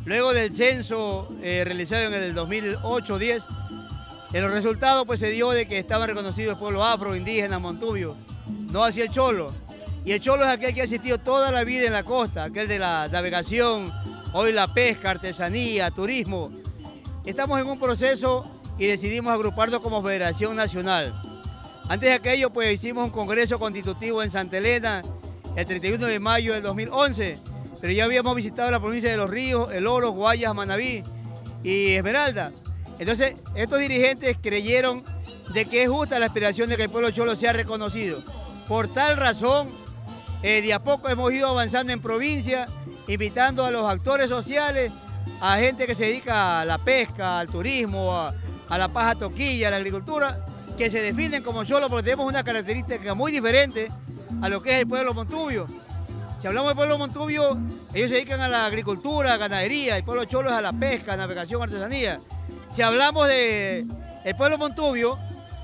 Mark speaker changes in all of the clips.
Speaker 1: Luego del censo realizado en el 2008-10, en los resultados pues se dio de que estaban reconocidos pueblos afro, indígenas, montubios, no así el cholo. Y el cholo es aquel que ha existido toda la vida en la costa, aquel de la navegación, hoy la pesca, artesanía, turismo. Estamos en un proceso y decidimos agruparnos como Federación Nacional. Antes de aquello pues hicimos un congreso constitutivo en Santa Elena el 31 de mayo del 2011, pero ya habíamos visitado la provincia de Los Ríos, El Oro, Guayas, Manabí y Esmeralda. Entonces estos dirigentes creyeron de que es justa la aspiración de que el pueblo cholo sea reconocido. Por tal razón, de a poco hemos ido avanzando en provincia, invitando a los actores sociales, a gente que se dedica a la pesca, al turismo, a la paja toquilla, a la agricultura, que se definen como cholo porque tenemos una característica muy diferente a lo que es el pueblo montubio. Si hablamos del pueblo montubio, ellos se dedican a la agricultura, a ganadería, el pueblo cholo es a la pesca, navegación, artesanía. Si hablamos del pueblo montubio,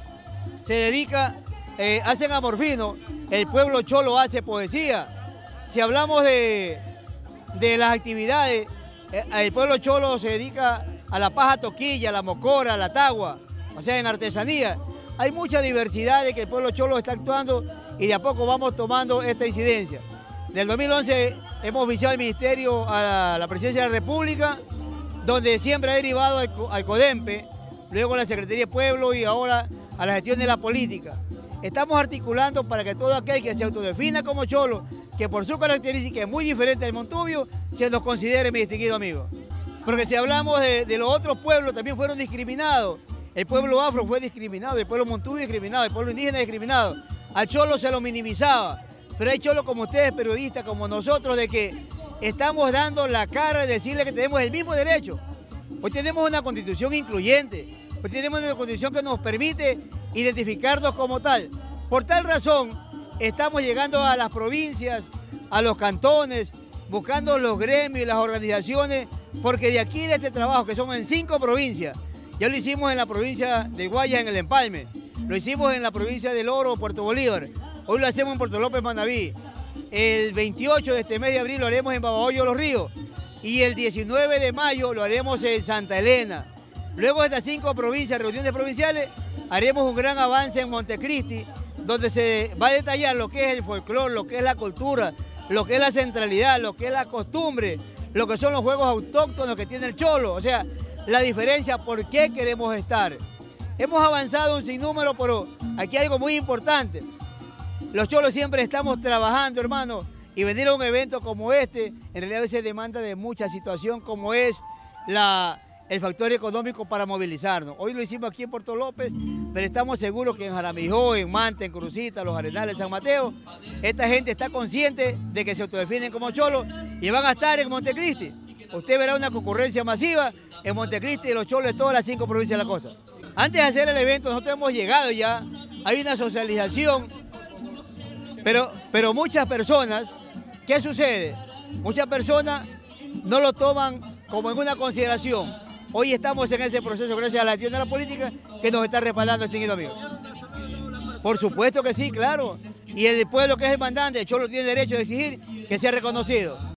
Speaker 1: se dedica, hacen amorfino, el pueblo cholo hace poesía. Si hablamos de las actividades, el pueblo cholo se dedica a la paja toquilla, a la mocora, a la tagua, o sea, en artesanía. Hay mucha diversidad de que el pueblo cholo está actuando y de a poco vamos tomando esta incidencia. Del 2011 hemos visitado el ministerio a la presidencia de la República, donde siempre ha derivado al CODEMPE, luego a la Secretaría de Pueblo y ahora a la gestión de la política. Estamos articulando para que todo aquel que se autodefina como cholo, que por su característica es muy diferente del montubio, se nos considere mi distinguido amigo. Porque si hablamos de los otros pueblos, también fueron discriminados. El pueblo afro fue discriminado, el pueblo montubio discriminado, el pueblo indígena discriminado. Al cholo se lo minimizaba, pero hay cholos como ustedes, periodistas, como nosotros, de que estamos dando la cara de decirle que tenemos el mismo derecho. Hoy tenemos una constitución incluyente, hoy tenemos una constitución que nos permite identificarnos como tal. Por tal razón, estamos llegando a las provincias, a los cantones, buscando los gremios y las organizaciones, porque de aquí, de este trabajo, que son en 5 provincias, ya lo hicimos en la provincia de Guayas, en el Empalme, lo hicimos en la provincia del Oro, Puerto Bolívar, hoy lo hacemos en Puerto López, Manabí, el 28 de este mes de abril lo haremos en Babahoyo, Los Ríos, y el 19 de mayo lo haremos en Santa Elena. Luego de estas 5 provincias, reuniones provinciales, haremos un gran avance en Montecristi, donde se va a detallar lo que es el folclore, lo que es la cultura, lo que es la centralidad, lo que es la costumbre, lo que son los juegos autóctonos que tiene el cholo, o sea, la diferencia, por qué queremos estar. Hemos avanzado un sinnúmero, pero aquí hay algo muy importante. Los cholos siempre estamos trabajando, hermano, y venir a un evento como este, en realidad a veces demanda de mucha situación, como es el factor económico para movilizarnos. Hoy lo hicimos aquí en Puerto López, pero estamos seguros que en Jaramillo, en Manta, en Crucita, Los Arenales, San Mateo, esta gente está consciente de que se autodefinen como cholos y van a estar en Montecristi. Usted verá una concurrencia masiva en Montecristi y los cholos de todas las 5 provincias de la costa. Antes de hacer el evento, nosotros hemos llegado ya, hay una socialización, pero muchas personas, ¿qué sucede? Muchas personas no lo toman como en una consideración. Hoy estamos en ese proceso gracias a la gestión de la política que nos está respaldando, distinguido amigo. Por supuesto que sí, claro. Y el pueblo que es el mandante, el cholo tiene derecho de exigir que sea reconocido.